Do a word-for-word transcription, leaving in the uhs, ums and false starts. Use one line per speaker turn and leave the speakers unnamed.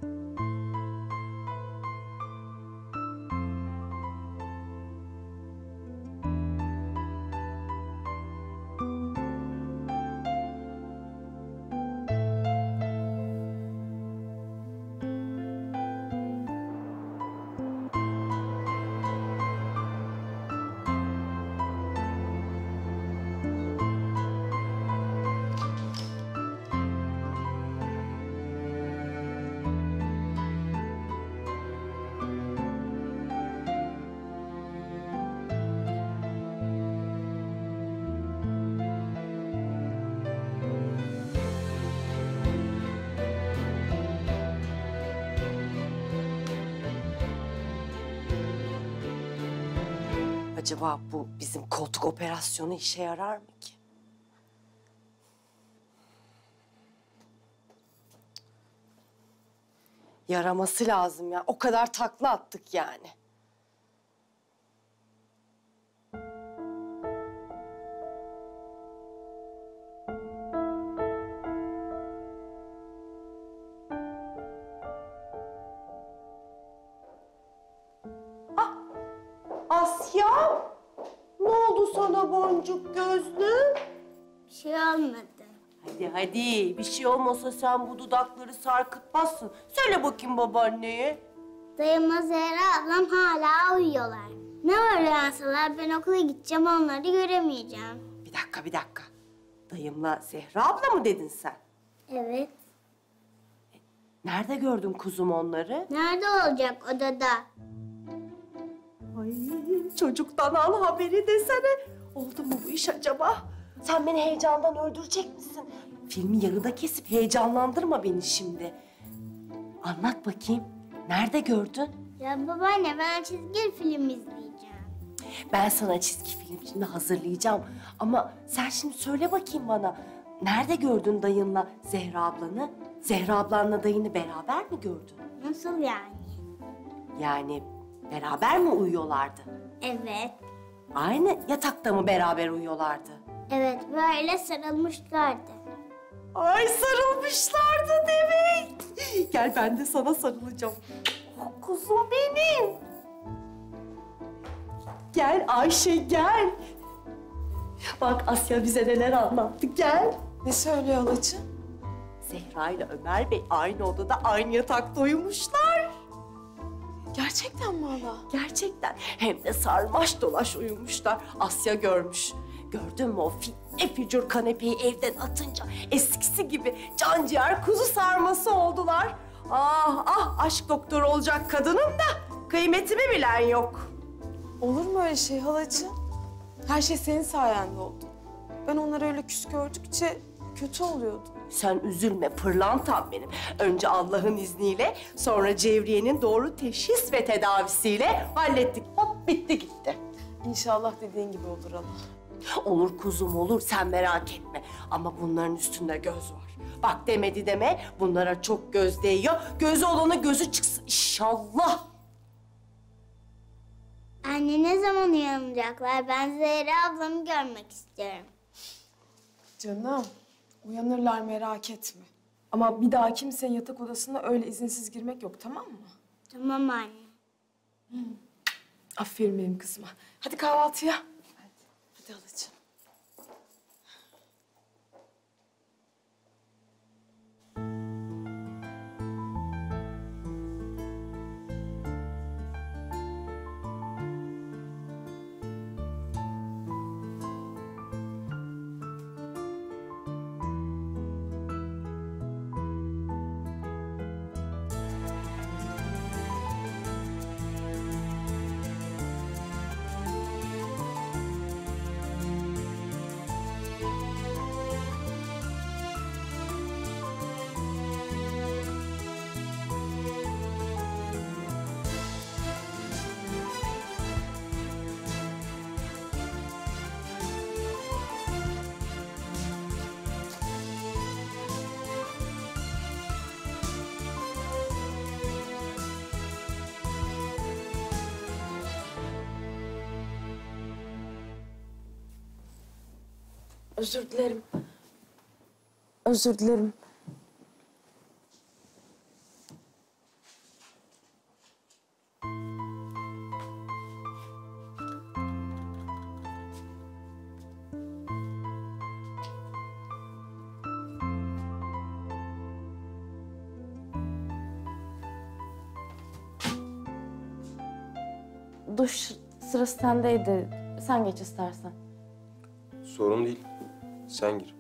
Acaba bu bizim koltuk operasyonu işe yarar mı ki? Yaraması lazım ya. O kadar takla attık yani. Ah! Asya! Ne oldu sana boncuk gözlü?
Bir şey olmadı.
Hadi hadi. Bir şey olmasa sen bu dudakları sarkıtmazsın. Söyle bakayım babaanneye.
Dayımla Zehra ablam hala uyuyorlar. Ne var uyansalar ben okula gideceğim, onları göremeyeceğim.
Bir dakika, bir dakika. Dayımla Zehra abla mı dedin sen?
Evet.
Nerede gördün kuzum onları?
Nerede olacak, odada?
Ay çocuktan al haberi desene. Oldu mu bu iş acaba? Sen beni heyecandan öldürecek misin? Filmi yarıda kesip heyecanlandırma beni şimdi. Anlat bakayım. Nerede gördün?
Ya babaanne, ben çizgi film izleyeceğim.
Ben sana çizgi film şimdi hazırlayacağım. Ama sen şimdi söyle bakayım bana. Nerede gördün dayınla Zehra ablanı? Zehra ablanla dayını beraber mi gördün?
Nasıl yani?
Yani beraber mi uyuyorlardı?
Evet.
Aynı yatakta mı beraber uyuyorlardı?
Evet, böyle sarılmışlardı.
Ay sarılmışlardı demek. Gel ben de sana sarılacağım. Oh, kuzum benim. Gel Ayşe gel. Bak Asya bize neler anlattı gel.
Ne söylüyor halacığım?
Zehra ile Ömer Bey aynı odada aynı yatakta uyumuşlar.
Gerçekten mi hala?
Gerçekten hem de sarmaş dolaş uyumuşlar. Asya görmüş. Gördün mü o fitne fücur kanepeyi evden atınca eskisi gibi can ciğer kuzu sarması oldular. Ah ah aşk doktoru olacak kadınım da kıymetimi bilen yok.
Olur mu öyle şey halacığım? Her şey senin sayende oldu. Ben onları öyle küs gördükçe kötü oluyordum.
Sen üzülme pırlantam benim. Önce Allah'ın izniyle sonra Cevriye'nin doğru teşhis ve tedavisiyle hallettik. Hop bitti gitti.
İnşallah dediğin gibi olur hala.
Olur kuzum olur sen merak etme. Ama bunların üstünde göz var. Bak demedi deme bunlara çok göz değiyor. Gözü olana gözü çıksın inşallah.
Anne, ne zaman uyanacaklar? Ben Zehra ablamı görmek istiyorum.
Canım, uyanırlar merak etme. Ama bir daha kimsenin yatak odasına öyle izinsiz girmek yok, tamam mı?
Tamam anne.
Aferin benim kızıma. Hadi kahvaltıya. Hadi, hadi halacığım. Özür dilerim. Özür dilerim.
duş sırası sendeydi. Sen geç istersen.
Sorun değil. Sen gir.